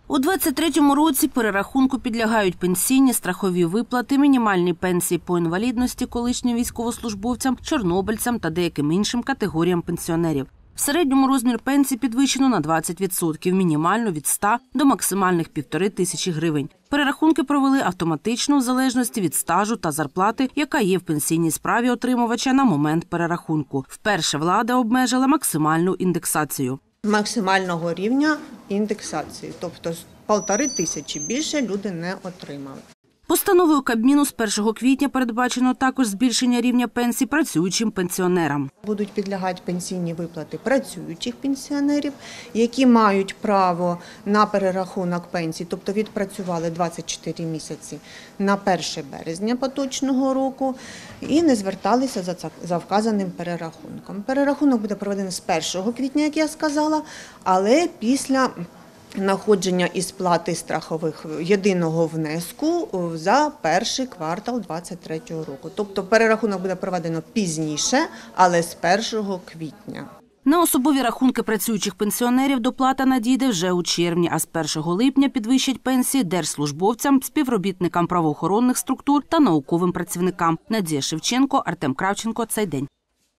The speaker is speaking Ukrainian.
У 2023 році перерахунку підлягають пенсійні, страхові виплати, мінімальні пенсії по інвалідності колишнім військовослужбовцям, чорнобильцям та деяким іншим категоріям пенсіонерів. В середньому розмір пенсії підвищено на 20%, мінімально від 100 до максимальних 1500 гривень. Перерахунки провели автоматично в залежності від стажу та зарплати, яка є в пенсійній справі отримувача на момент перерахунку. Вперше влада обмежила максимальну індексацію. Максимального рівня індексації, тобто 1500 більше люди не отримали. Постановою Кабміну з 1 квітня передбачено також збільшення рівня пенсій працюючим пенсіонерам. Будуть підлягати пенсійні виплати працюючих пенсіонерів, які мають право на перерахунок пенсій, тобто відпрацювали 24 місяці на 1 березня поточного року і не зверталися за вказаним перерахунком. Перерахунок буде проведений з 1 квітня, як я сказала, але після находження і сплати страхових єдиного внеску за перший квартал 2023 року. Тобто перерахунок буде проведено пізніше, але з 1 квітня. На особові рахунки працюючих пенсіонерів доплата надійде вже у червні, а з 1 липня підвищать пенсії держслужбовцям, співробітникам правоохоронних структур та науковим працівникам. Надія Шевченко, Артем Кравченко. Цей день.